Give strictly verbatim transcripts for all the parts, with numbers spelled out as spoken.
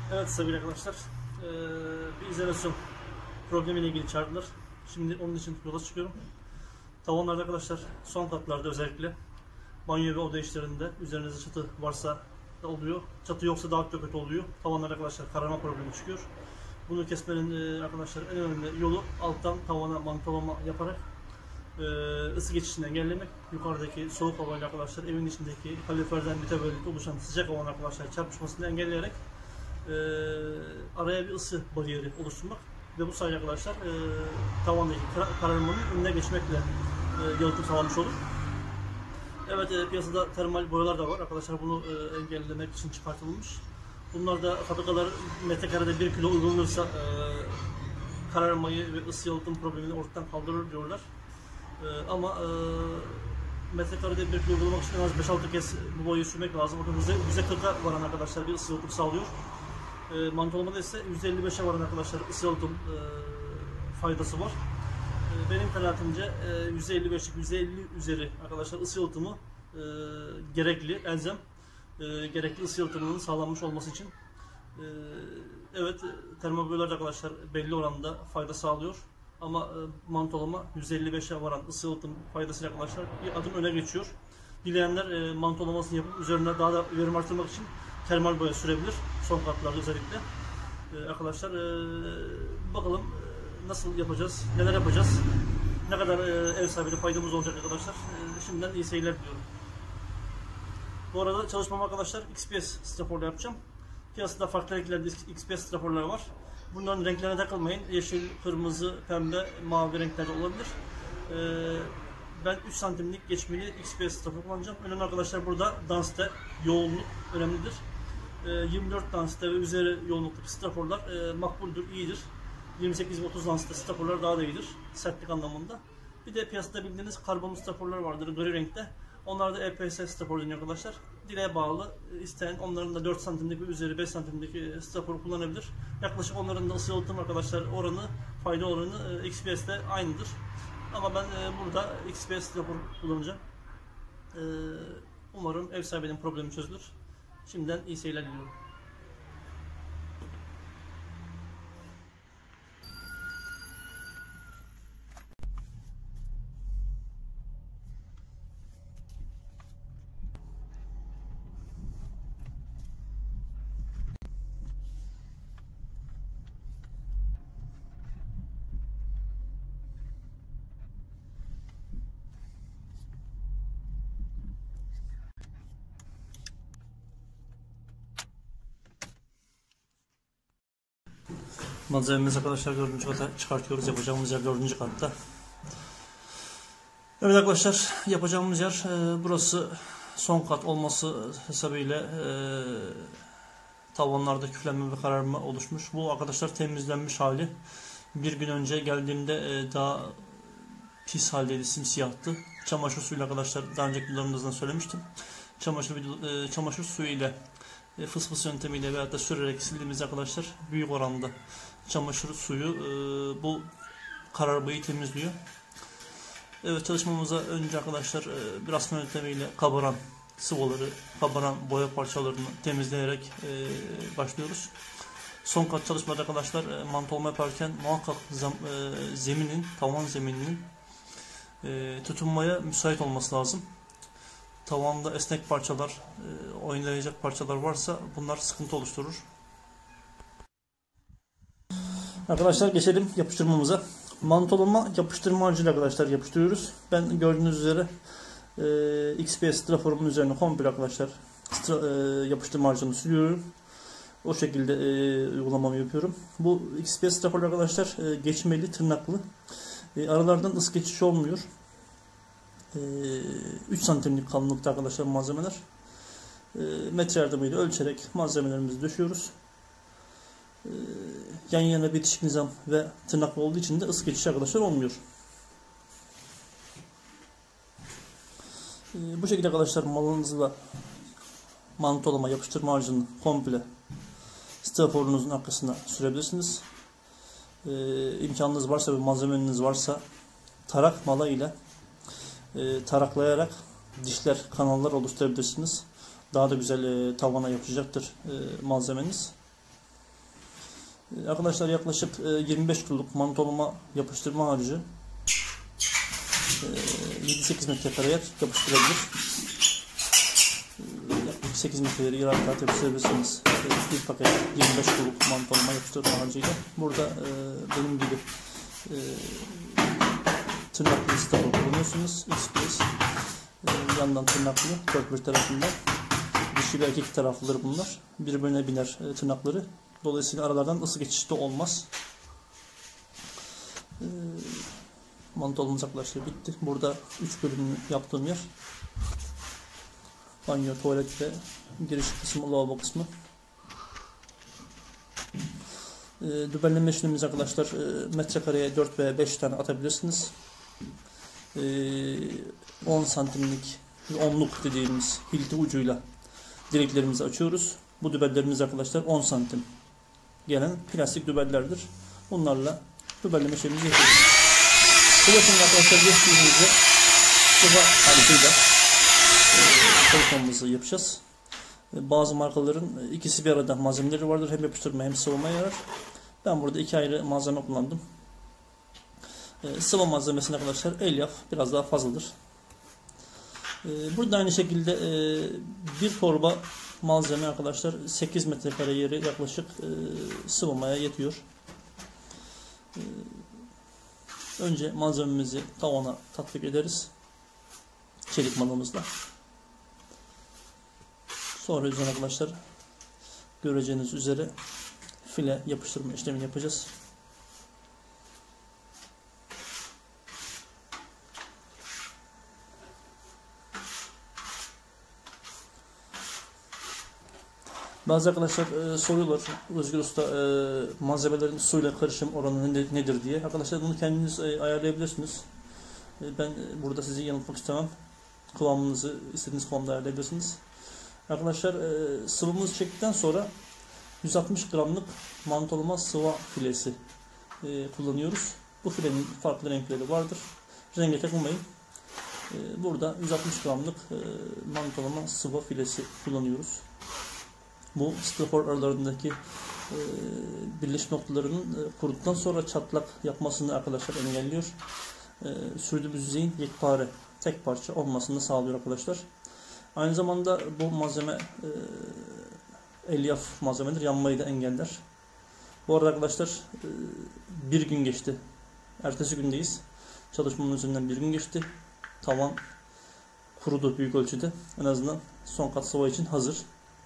Evet sevgili arkadaşlar, ee, bir izolasyon problemiyle ilgili çağırdılar. Şimdi onun için yola çıkıyorum. Tavanlarda arkadaşlar, son katlarda özellikle banyo ve oda işlerinde üzerinizde çatı varsa da oluyor. Çatı yoksa daha çok kötü oluyor. Tavanlarda arkadaşlar kararma problemi çıkıyor. Bunu kesmenin e, arkadaşlar en önemli yolu alttan tavana mantolama yaparak e, ısı geçişini engellemek. Yukarıdaki soğuk havayla arkadaşlar evin içindeki kaloriferden mütevellit oluşan sıcak havanın arkadaşlar çarpışmasını engelleyerek e, araya bir ısı bariyeri oluşturmak ve bu sayede arkadaşlar e, tavandaki kararmanın önüne geçmekle e, yalıtım sağlamış olur. Evet, e, piyasada termal boyalar da var arkadaşlar, bunu e, engellemek için çıkartılmış. Bunlar da fabrikalar metrekarede bir kilo uygulanırsa e, kararmayı ve ısı yalıtım problemini ortadan kaldırır diyorlar. E, ama e, metrekarede bir kilo uygulamak için en az beş altı kez bu boyayı sürmek lazım. Bakın yüzde kırka varan arkadaşlar bir ısı yalıtım sağlıyor. E, mantolamada ise yüzde elli beşe varan arkadaşlar ısı yalıtım e, faydası var. E, benim kanaatimce e, yüzde elli beşlik yüzde elli üzeri arkadaşlar ısı yalıtımı e, gerekli, elzem. E, gerekli ısı yalıtımının sağlanmış olması için. E, evet, termal boyalar arkadaşlar belli oranda fayda sağlıyor. Ama e, mantolama yüzde elli beşe varan ısı yalıtım faydasıyla arkadaşlar bir adım öne geçiyor. Dileyenler e, mantolamasını yapıp üzerine daha da verim artırmak için termal boya sürebilir. Son katlarda özellikle. E, arkadaşlar e, bakalım e, nasıl yapacağız, neler yapacağız, ne kadar e, ev sahibine faydamız olacak arkadaşlar. E, şimdiden iyi seyirler diliyorum. Bu arada çalışmam arkadaşlar X P S straforla yapacağım. Piyasada farklı renklerde X P S straforlar var. Bunların renklerine takılmayın. Yeşil, kırmızı, pembe, mavi renklerde olabilir. Ee, ben üç santimlik geçmeli X P S strafor kullanacağım. Önemli arkadaşlar burada danste yoğunluk önemlidir. Ee, yirmi dört danste ve üzeri yoğunluktaki straforlar e, makbuldür, iyidir. yirmi sekiz ve otuz danste straforlar daha da iyidir. Sertlik anlamında. Bir de piyasada bildiğiniz karbon straforlar vardır gri renkte. Onlar da E P S strafor deniyor arkadaşlar. Dileğe bağlı. İsteyen onların da dört santimlik ve üzeri beş santimlik strafor kullanabilir. Yaklaşık onların da ısı yalıtım arkadaşlar oranı, fayda oranı X P S'te aynıdır. Ama ben burada X P S strafor kullanacağım. Umarım ev sahibinin problemi çözülür. Şimdiden iyi seyirler diliyorum. Malzememizi arkadaşlar dördüncü kata çıkartıyoruz. Yapacağımız yer dördüncü katta. Evet arkadaşlar, yapacağımız yer e, burası son kat olması hesabıyla e, tavanlarda küflenme ve kararma oluşmuş. Bu arkadaşlar temizlenmiş hali. Bir gün önce geldiğimde e, daha pis haldeydi, simsiyahtı. Çamaşır suyuyla arkadaşlar daha önceki videolarımızdan söylemiştim. Çamaşır, e, çamaşır suyu ile e, fıs fıs yöntemiyle veyahut da sürerek sildiğimiz arkadaşlar büyük oranda çamaşır suyu e, bu kararmayı temizliyor. Evet, çalışmamıza önce arkadaşlar e, biraz yöntemiyle kabaran sıvıları, kabaran boya parçalarını temizleyerek e, başlıyoruz. Son kat çalışmada arkadaşlar e, mantolama yaparken muhakkak zam, e, zeminin, tavan zemininin e, tutunmaya müsait olması lazım. Tavanda esnek parçalar, e, oynayacak parçalar varsa bunlar sıkıntı oluşturur. Arkadaşlar geçelim yapıştırmamıza. Mantolama yapıştırma harcıyla arkadaşlar yapıştırıyoruz. Ben gördüğünüz üzere e, X P S straforumun üzerine komple arkadaşlar stra, e, yapıştırma harcını sürüyorum. O şekilde e, uygulamamı yapıyorum. Bu X P S strafor arkadaşlar e, geçmeli, tırnaklı. E, aralardan ısı geçişi olmuyor. E, üç santimlik kalınlıkta arkadaşlar malzemeler. E, metre yardımıyla ölçerek malzemelerimizi döşüyoruz. E, yan yana bitişik nizam ve tırnaklı olduğu için de ısı geçişi arkadaşlar olmuyor. E, bu şekilde arkadaşlar malınızla mantolama yapıştırma harcını komple straforunuzun arkasına sürebilirsiniz. Ee, imkanınız varsa ve malzemeniz varsa tarak mala ile e, taraklayarak dişler, kanallar oluşturabilirsiniz. Daha da güzel e, tavana yapışacaktır e, malzemeniz. Arkadaşlar yaklaşık yirmi beş kiloluk mantolama yapıştırma harcı yedi sekiz metrekare yer yapıştırabilir. Yaklaşık sekiz metreleri yer rahat yapıştırabilirsiniz. Bir paket yirmi beş kiloluk mantolama yapıştırma harcıyla. Burada benim gibi tırnaklı stapler kullanıyorsunuz. X-Press yandan tırnaklı, dört bir tarafından. Dişi ve erkek taraflıdır bunlar. Birbirine biner tırnakları. Dolayısıyla aralardan ısı geçişi de olmaz. E, Mantolumuz arkadaşlar bitti. Burada üç bölümlü yaptığım yer. Banyo, tuvalet ve giriş kısmı, lavabo kısmı. E, dübenleme işlemimiz arkadaşlar e, metrekareye dört veya beş tane atabilirsiniz. E, on santimlik, onluk dediğimiz hilti ucuyla direklerimizi açıyoruz. Bu dübellerimiz arkadaşlar on santim gelen plastik dübellerdir. Bunlarla dübelleme işlemimizi yapıyoruz. Bu bakımda arkadaşlar geçtiğimizde sıva halisiyle çalışmamızı yapacağız. E, bazı markaların ikisi bir arada malzemeleri vardır. Hem yapıştırma hem sıvamaya yarar. Ben burada iki ayrı malzeme kullandım. E, sıva malzemesine arkadaşlar elyaf biraz daha fazladır. E, burada aynı şekilde e, bir torba malzeme arkadaşlar sekiz metrekare yeri yaklaşık e, sıvamaya yetiyor. E, önce malzememizi tavana tatbik ederiz. Çelik malımızla. Sonra üzerine arkadaşlar göreceğiniz üzere file yapıştırma işlemini yapacağız. Bazı arkadaşlar e, soruyorlar Özgür Usta e, malzemelerin suyla karışım oranı nedir diye. Arkadaşlar bunu kendiniz e, ayarlayabilirsiniz. E, ben e, burada sizi yanıltmak istemem. Kıvamınızı istediğiniz kıvamda ayarlayabilirsiniz. Arkadaşlar e, sıvımızı çektikten sonra yüz altmış gramlık mantolama sıva filesi e, kullanıyoruz. Bu filenin farklı renkleri vardır. Renge takılmayın. E, burada yüz altmış gramlık e, mantolama sıva filesi kullanıyoruz. Bu strafor aralarındaki e, birleşim noktalarının e, kuruduktan sonra çatlak yapmasını arkadaşlar engelliyor. E, sürdüğümüz yüzeyin yekpare, tek parça olmasını sağlıyor arkadaşlar. Aynı zamanda bu malzeme e, elyaf malzemedir. Yanmayı da engeller. Bu arada arkadaşlar e, bir gün geçti. Ertesi gündeyiz. Çalışmanın üzerinden bir gün geçti. Tavan kurudu büyük ölçüde. En azından son kat sıva için hazır.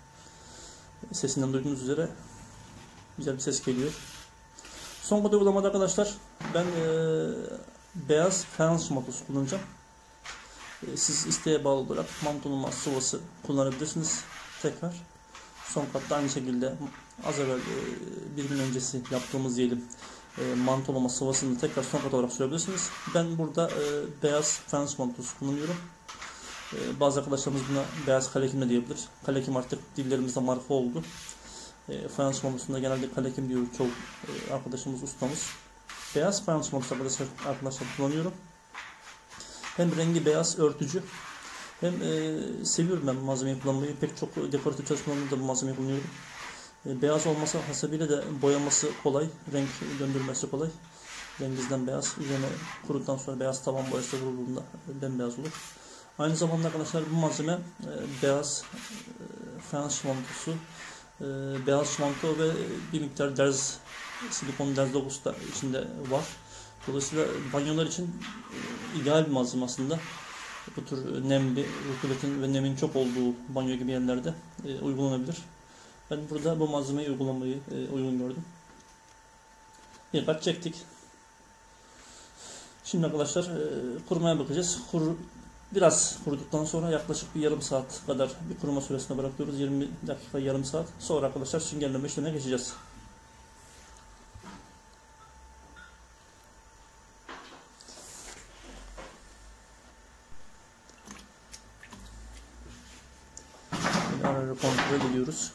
Sesinden duyduğunuz üzere güzel bir ses geliyor. Son kat uygulamada arkadaşlar ben e, beyaz fayans şamatosu kullanacağım. E, siz isteğe bağlı olarak mantolama sıvası kullanabilirsiniz. Tekrar son katta aynı şekilde az evvel e, bir gün öncesi yaptığımız diyelim e, mantolama sıvasını tekrar son kat olarak sürebilirsiniz. Ben burada e, beyaz fayans şamatosu kullanıyorum. Ee, bazı arkadaşlarımız buna beyaz kalekim de diyebilir. Kalekim artık dillerimizde marka oldu. E, fayans konusunda genelde kalekim diyor çoğu e, arkadaşımız, ustamız. Beyaz fayans konusu arkadaşlar, arkadaşlar kullanıyorum. Hem rengi beyaz örtücü hem e, seviyorum ben malzemeyi kullanmayı. Pek çok dekoratif çalışmalarında da bu malzemeyi kullanıyorum. E, beyaz olması hasebiyle de boyaması kolay, renk döndürmesi kolay. Rengizden beyaz, üzerine kuruduktan sonra beyaz tavan boyası vurulduğunda bembeyaz olur. Aynı zamanda arkadaşlar bu malzeme e, beyaz e, fayans şamantosu, e, beyaz şamanto ve bir miktar derz, silikon derz dokusu da içinde var. Dolayısıyla banyolar için e, ideal bir malzeme aslında. Bu tür nemli, rutubetin ve nemin çok olduğu banyo gibi yerlerde e, uygulanabilir. Ben burada bu malzemeyi uygulamayı e, uygun gördüm. Bir kat çektik. Şimdi arkadaşlar e, kurumaya bakacağız. Kur, Biraz kuruduktan sonra yaklaşık bir yarım saat kadar bir kuruma süresine bırakıyoruz. yirmi dakika, yarım saat. Sonra arkadaşlar süngerleme işlemine geçeceğiz. Şimdi ara ara kontrol ediyoruz.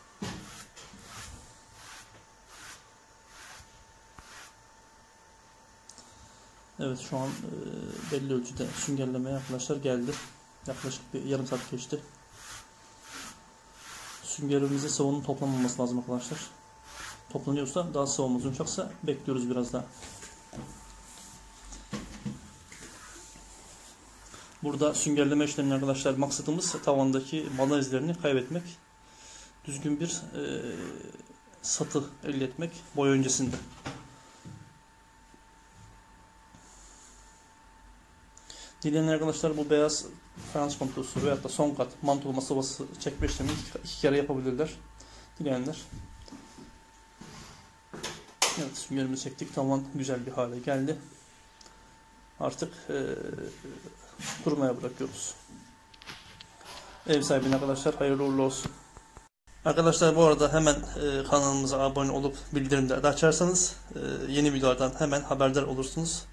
Evet, şu an e, belli ölçüde süngerlemeye arkadaşlar geldi. Yaklaşık bir yarım saat geçti. Süngerimizde sıvının toplanmaması lazım arkadaşlar. toplanıyorsa, daha sıvamız yumuşaksa bekliyoruz biraz daha. Burada süngerleme işleminin arkadaşlar maksadımız tavandaki mala izlerini kaybetmek. Düzgün bir e, satı elde etmek boya öncesinde. Dileyen arkadaşlar bu beyaz fayans komplosu veyahut da son kat mantolama sıvası çekme işlemini iki kere yapabilirler. Dileyenler. Evet, süngerimizi çektik. Tavan güzel bir hale geldi. Artık e, kurumaya bırakıyoruz. Ev sahibine arkadaşlar hayırlı uğurlu olsun. Arkadaşlar bu arada hemen e, kanalımıza abone olup bildirimleri de açarsanız e, yeni videolardan hemen haberdar olursunuz.